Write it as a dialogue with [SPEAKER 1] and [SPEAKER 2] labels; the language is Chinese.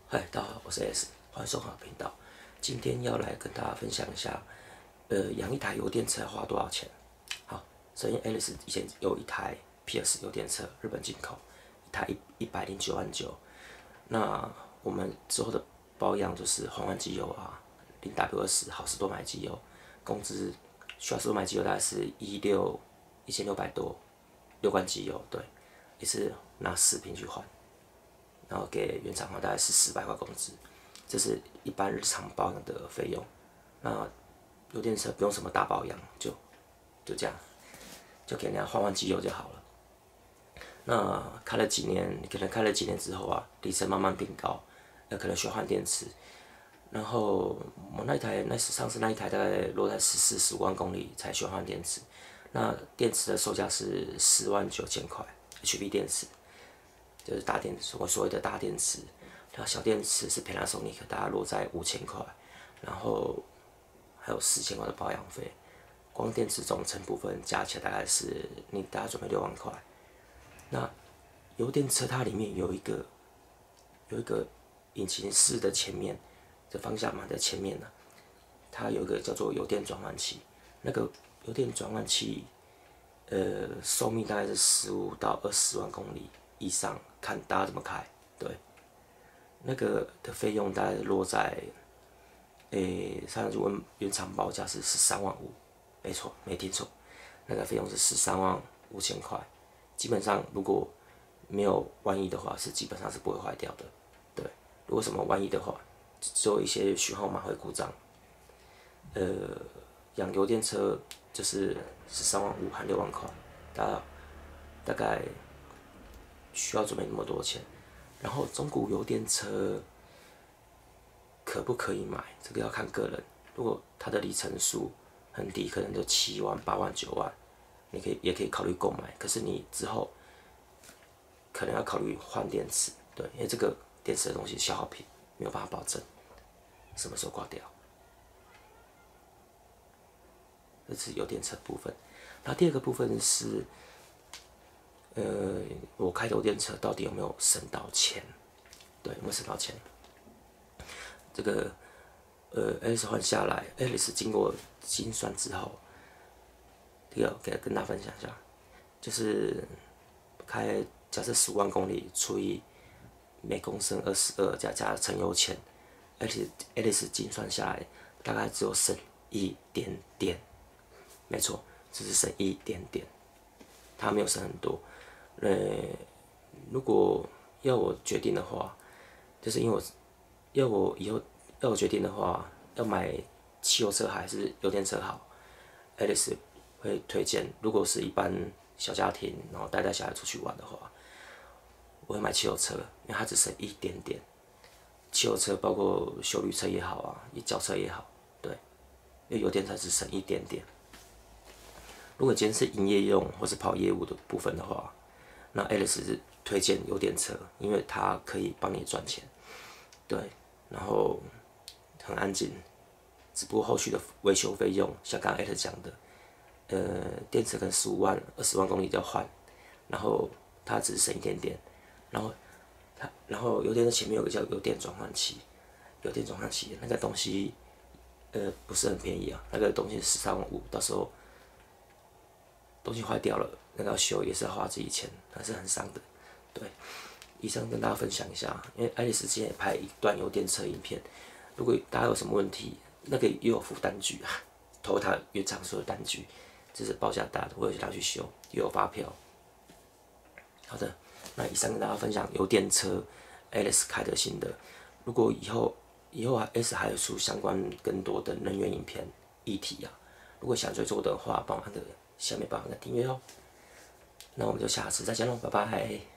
[SPEAKER 1] 嗨，大家好，我是 S，欢迎收看我的频道。今天要来跟大家分享一下，养一台油电车要花多少钱？好，首先 Alice 以前有一台 PS 油电车，日本进口，一台109.9万。那我们之后的保养就是换机油啊，0W20好事多买机油，工资需要多买机油大概是1600多，6罐机油，对，也是拿10瓶去换。然后给原厂方大概是400块工资，这是一般日常保养的费用。那油电车不用什么大保养，就这样，就给人家换机油就好了。那开了几年，可能开了几年之后啊，里程慢慢变高，可能需要换电池。然后我上次那一台大概落在15万公里才需要换电池。那电池的售价是49000块，HV 电池。就是大电池，我所谓的大电池，那小电池是Panasonic，大概落在5000块，然后还有4000块的保养费，光电池总成部分加起来大概是你大概准备6万块。那油电车它里面有一个引擎室的前面，这方向盘的前面呢，它有一个叫做油电转换器，那个油电转换器，寿命大概是15到20万公里以上，看大家怎么开。对，那个的费用大概落在，上次问原厂报价是13万5，没错，没听错，那个费用是135000块。基本上如果没有万一的话，基本上是不会坏掉的。对，如果什么万一的话，只有一些序号码会故障。养油电车就是13万5和6万块，大概需要准备那么多钱。然后中古油电车可不可以买？这个要看个人。如果它的里程数很低，可能就7万、8万、9万，也可以考虑购买。可是你之后可能要考虑换电池，对，因为这个电池的东西消耗品，没有办法保证什么时候挂掉。这是油电车的部分。那第二个部分是，我开油电车到底有没有省到钱？对，有没有省到钱？这个，Alice 换下来，Alice 经过精算之后，第二跟大家分享一下，就是假设15万公里除以每公升22，加乘油钱，Alice 精算下来大概只有省一点点。没错，只是省一点点，它没有省很多。如果要我决定的话，就是因为以后要我决定的话，要买汽油车还是油电车好，Alice 会推荐，如果是一般小家庭，然后带小孩出去玩的话，我会买汽油车，因为它只省一点点。汽油车包括休旅车也好啊，轿车也好，对，因为油电车只省一点点。如果今天是营业用或是跑业务的部分的话，那 Alice 是推荐油电车，因为它可以帮你赚钱，对，然后很安静，只不过后续的维修费用，像刚刚 Alice 讲的，电池可能15万、20万公里就要换，然后它只是省一点点，然后油电车前面有个叫油电转换器，油电转换器那个东西，不是很便宜啊，那个东西13万5，到时候东西坏掉了，那个要修也是要花自己钱，还是很伤的。对，以上跟大家分享一下，因为爱丽丝之前也拍一段油电车影片，如果大家有什么问题，那个又有附单据啊，Toyota原厂所有单据，这是报价大的，我有拿去修，又有发票。好的，那以上跟大家分享油电车 Alice 开的心得。如果以后Alice 还有出相关更多的能源影片议题啊，如果想追踪的话，帮我按个下面帮我订阅哦。那我们就下次再见喽，拜拜。